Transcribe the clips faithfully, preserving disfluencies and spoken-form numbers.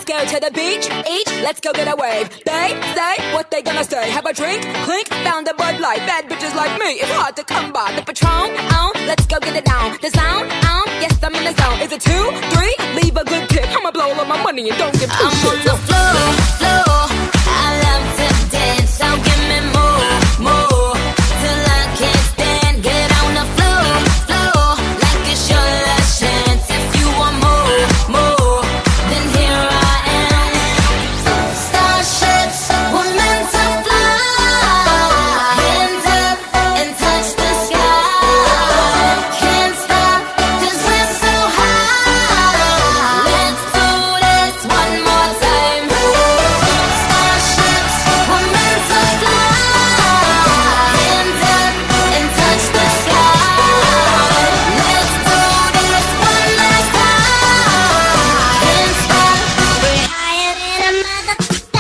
go to the beach, each, let's go get a wave. They say what they gonna say. Have a drink, clink, found a Bud Light. Bad bitches like me, it's hard to come by. The Patron, on, let's go get it down. The sound, on, yes I'm in the zone. Is it two, three? Leave a good tip. I'ma blow all of my money and don't give two I'm shits. on the floor, floor. I love to dance, so give me more, more, till I can't stand. Get on the floor, floor, like it's your last chance. If you want more, more, then here I am. Starships were meant to fly. Hands up and touch the sky. Can't stop 'cause we're so high. Let's do this one more time. Starships were meant to fly. Hands up and touch the sky. Let's do this one last time. Can't stop. We're higher than a mother.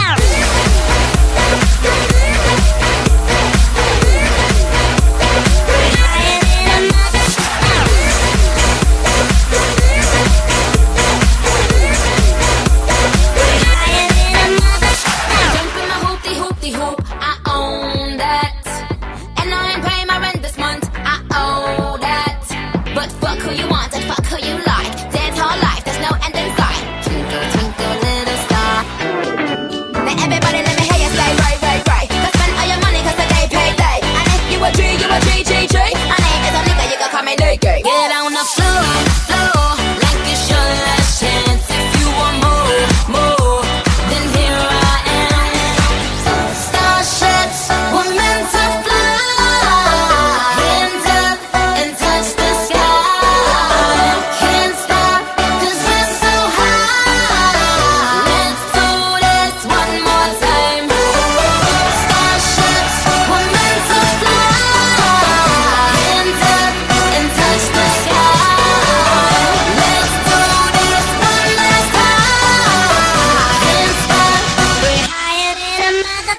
Jump in my hoopty hoopty hoop, I own that. And I ain't paying my rent this month, I owe that. But fuck who you want and fuck who you like. Dance all life, there's no end in sight. Twinkle, twinkle, little star. Now everybody let me hear you say right, right, right. Go spend all your money 'cause the day payday. And if you a G, you a G, G, G. My name is a nigga, you can call me Nigga. Get on the floor, floor, like it's your last chance. If you want more, more, then here I am. Starships were meant to fly. Hands up and touch the sky. Can't stop 'cause we're so high. Let's do this one more time. Starships were meant to fly. Hands up and touch the sky. Let's do this one last time. Can't stop. We're higher than a mother.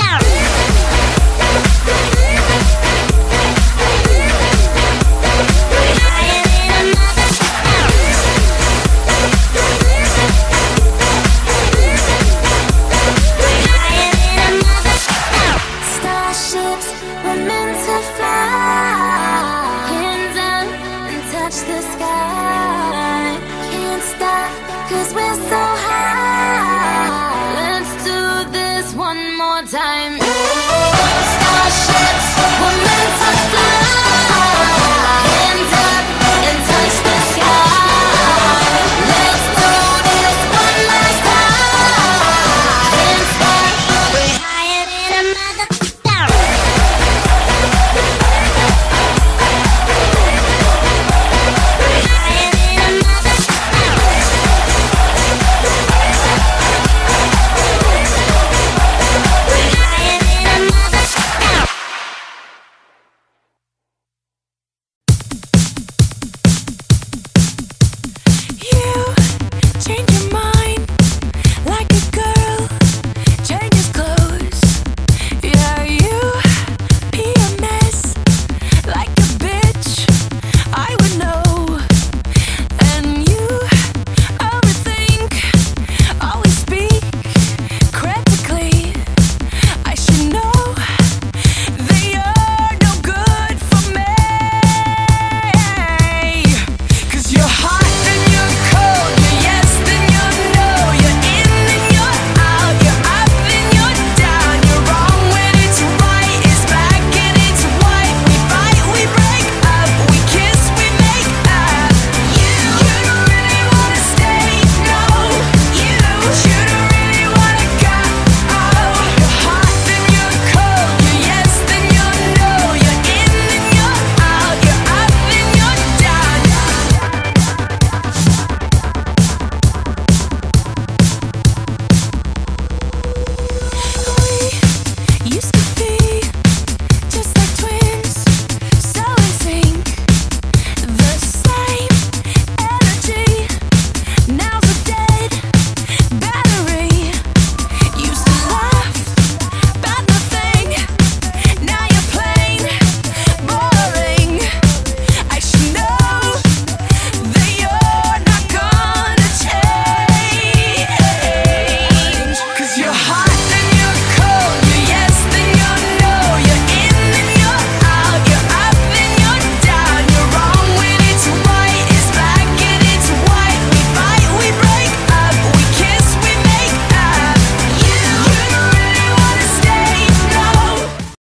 Starships were meant to fly. Hands up and touch the sky. Can't stop 'cause we're so high. Let's do this one more time. Starships were meant to fly. Hands up and touch the sky. Let's do this one last time. Can't stop. We're higher than a mother.